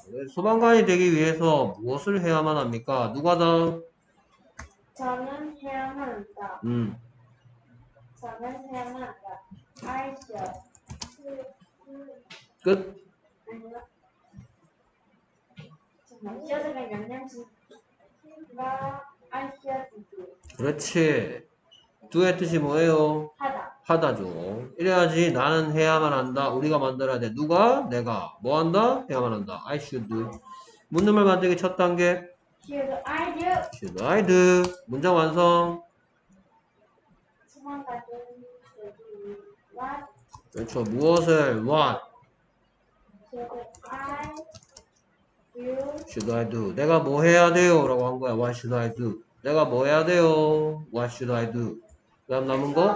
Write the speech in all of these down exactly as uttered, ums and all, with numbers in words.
소방관이 되기 위해서 무엇을 해야만 합니까? 누가 더? 저는 해야만 한다. 음. 저는 해야만 한다. I should. 끝. 아니요. 잠깐만. should가 영양식과 I should do. 그렇지. do의 뜻이 뭐예요? 하다. 하다죠. 이래야지 나는 해야만 한다. 우리가 만들어야 돼. 누가? 내가. 뭐 한다? 해야만 한다. I should do. 묻는 말 만들기 첫 단계. Should I do? Should I do? 문장 완성. 소방관은 what? 그렇죠. 무엇을? What? Should I do? Should I do? 내가 뭐 해야 돼요? 라고 한 거야. What should I do? 내가 뭐 해야 돼요? What should I do? 그 다음 남은 거?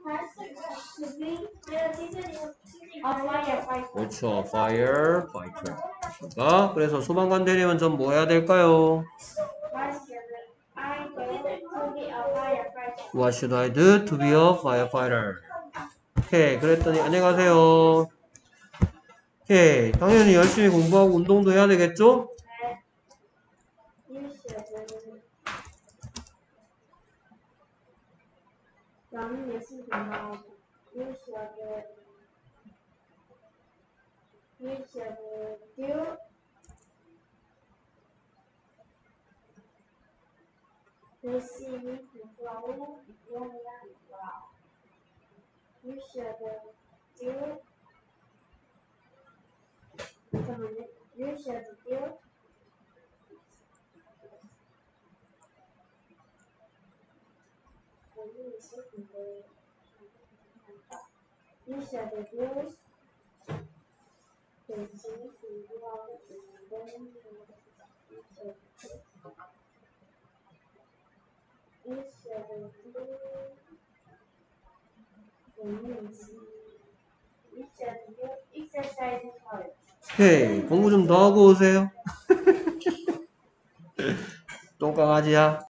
A firefighter. 그렇죠. Firefighter. 자, 그래서 소방관 되려면 전 뭐 해야 될까요? What should I do to be a What should I do to be firefighter? a firefighter? 오케이. 그랬더니 안녕히 가세요. 오케이. 당연히 열심히 공부하고 운동도 해야 되겠죠? You should. 나는 예술 공부하고. You should. You should do. 열심히 공부하고 운동해야 한다. You should do. 잠깐만요. You should do. You should do. 열심히 공부하고 운동해야 한다. You should do. You should do exercise hard. 오케이. 공부 좀 더 하고 오세요. 똥강아지야.